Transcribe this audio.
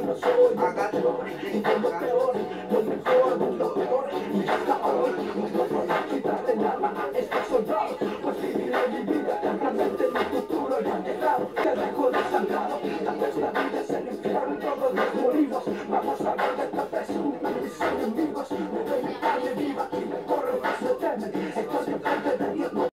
no soy peor, y lo peor, lo mejor, lo peor, y hasta hoy no puedo quitarle el alma a este soldado, pues viviré mi vida, realmente mi futuro ya ha llegado, te dejo desangrado.